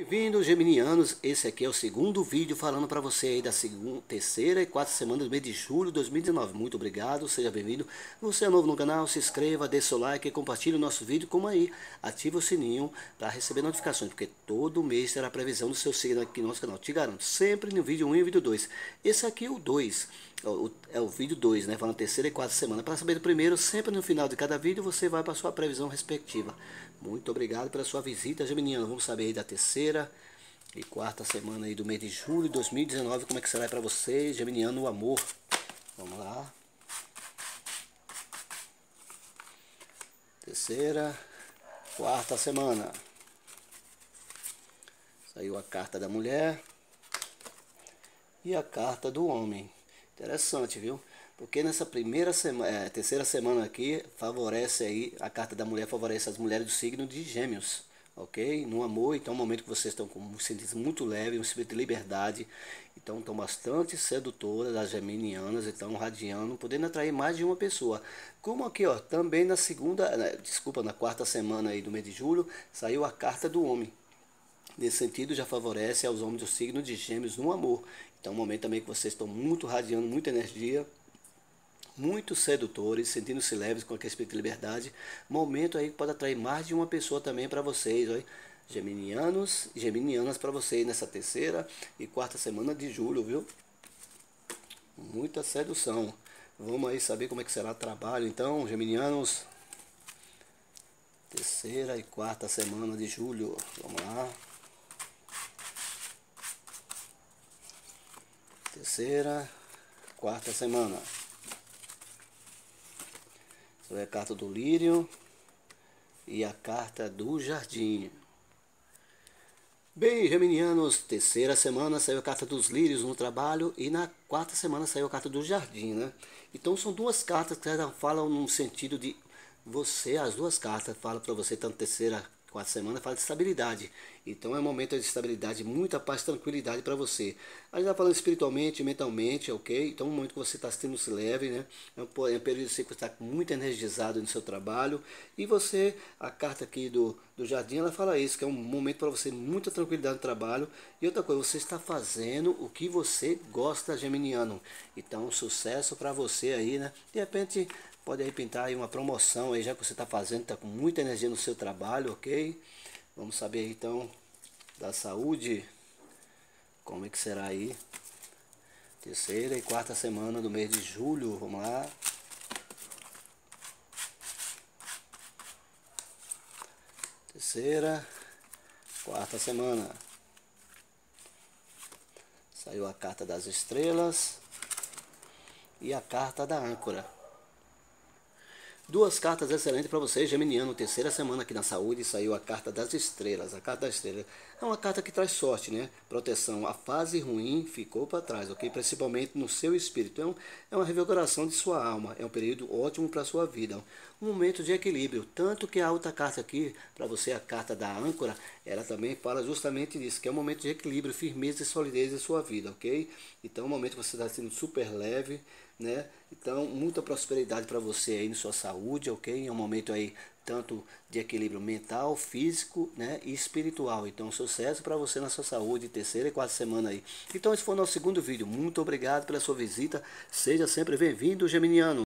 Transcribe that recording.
Bem-vindos, geminianos. Esse aqui é o segundo vídeo falando para você aí da terceira e quarta semana do mês de julho de 2019. Muito obrigado, seja bem-vindo. Você é novo no canal, se inscreva, dê seu like, compartilhe o nosso vídeo, como aí, ative o sininho para receber notificações, porque todo mês terá previsão do seu signo aqui no nosso canal. Te garanto, sempre no vídeo 1 e vídeo 2. Esse aqui é o 2. É o vídeo 2, né? Falando terceira e quarta semana. Para saber do primeiro, sempre no final de cada vídeo você vai para a sua previsão respectiva. Muito obrigado pela sua visita, geminiano. Vamos saber aí da terceira e quarta semana aí do mês de julho de 2019. Como é que será para vocês, geminiano, o amor? Vamos lá. Terceira, quarta semana. Saiu a carta da mulher e a carta do homem. Interessante, viu? Porque nessa primeira semana, terceira semana aqui, favorece aí, a carta da mulher favorece as mulheres do signo de Gêmeos, ok? No amor, então é um momento que vocês estão com um sentimento muito leve, um espírito de liberdade, então estão bastante sedutoras, as geminianas, então radiando, podendo atrair mais de uma pessoa. Como aqui, ó, também na segunda, na quarta semana aí do mês de julho, saiu a carta do homem. Nesse sentido, já favorece aos homens do signo de Gêmeos no amor. Então, é um momento também que vocês estão muito radiando, muita energia, muito sedutores, sentindo-se leves com aquele espírito de liberdade. Momento aí que pode atrair mais de uma pessoa também para vocês, olha. Geminianos e geminianas para vocês nessa terceira e quarta semana de julho, viu? Muita sedução. Vamos aí saber como é que será o trabalho, então, geminianos. Terceira e quarta semana de julho. Vamos lá. Terceira, quarta semana. Essa é a carta do lírio e a carta do jardim. Bem, geminianos, terceira semana saiu a carta dos lírios no trabalho e na quarta semana saiu a carta do jardim, né? Então são duas cartas que falam no sentido de você, as duas cartas falam para você, tanto terceira, quarta semana, fala de estabilidade. Então é um momento de estabilidade, muita paz, tranquilidade para você. A gente está falando espiritualmente, mentalmente, ok? Então é um momento que você está sentindo-se leve, né? É um período que você está muito energizado no seu trabalho. E você, a carta aqui do jardim, ela fala isso, que é um momento para você, muita tranquilidade no trabalho. E outra coisa, você está fazendo o que você gosta, geminiano. Então, sucesso para você aí, né? De repente, pode aí pintar aí uma promoção aí, já que você está fazendo, está com muita energia no seu trabalho, ok? Vamos saber aí, então, da saúde, como é que será aí? Terceira e quarta semana do mês de julho, vamos lá. Terceira, quarta semana. Saiu a carta das estrelas e a carta da âncora. Duas cartas excelentes para vocês, geminiano. Terceira semana aqui na saúde saiu a carta das estrelas. A carta das estrelas é uma carta que traz sorte, né? Proteção. A fase ruim ficou para trás, ok? Principalmente no seu espírito. É uma revigoração de sua alma. É um período ótimo para a sua vida. Um momento de equilíbrio. Tanto que a outra carta aqui, para você, a carta da âncora, ela também fala justamente disso, que é um momento de equilíbrio, firmeza e solidez em sua vida, ok? Então é um momento que você está sendo super leve, né? Então, muita prosperidade para você aí na sua saúde, ok? É um momento aí tanto de equilíbrio mental, físico, né, e espiritual. Então, sucesso para você na sua saúde, terceira e quarta semana aí. Então, esse foi o nosso segundo vídeo. Muito obrigado pela sua visita. Seja sempre bem-vindo, geminiano.